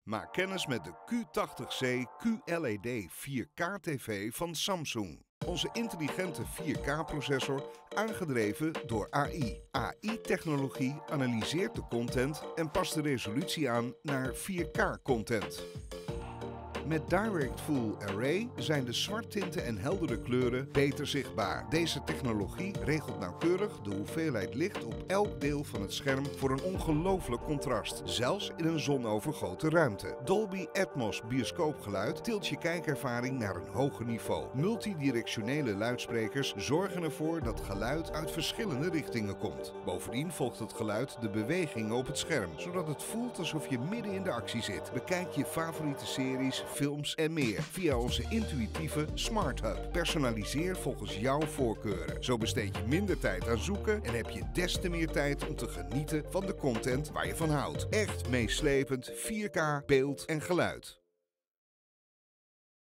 Maak kennis met de Q80C QLED 4K TV van Samsung. Onze intelligente 4K-processor, aangedreven door AI. AI-technologie analyseert de content en past de resolutie aan naar 4K-content. Met Direct Full Array zijn de zwarttinten en heldere kleuren beter zichtbaar. Deze technologie regelt nauwkeurig de hoeveelheid licht op elk deel van het scherm voor een ongelooflijk contrast, zelfs in een zonovergoten ruimte. Dolby Atmos bioscoopgeluid tilt je kijkervaring naar een hoger niveau. Multidirectionele luidsprekers zorgen ervoor dat geluid uit verschillende richtingen komt. Bovendien volgt het geluid de bewegingen op het scherm, zodat het voelt alsof je midden in de actie zit. Bekijk je favoriete series, films en meer via onze intuïtieve Smart Hub. Personaliseer volgens jouw voorkeuren. Zo besteed je minder tijd aan zoeken en heb je des te meer tijd om te genieten van de content waar je van houdt. Echt meeslepend 4K beeld en geluid.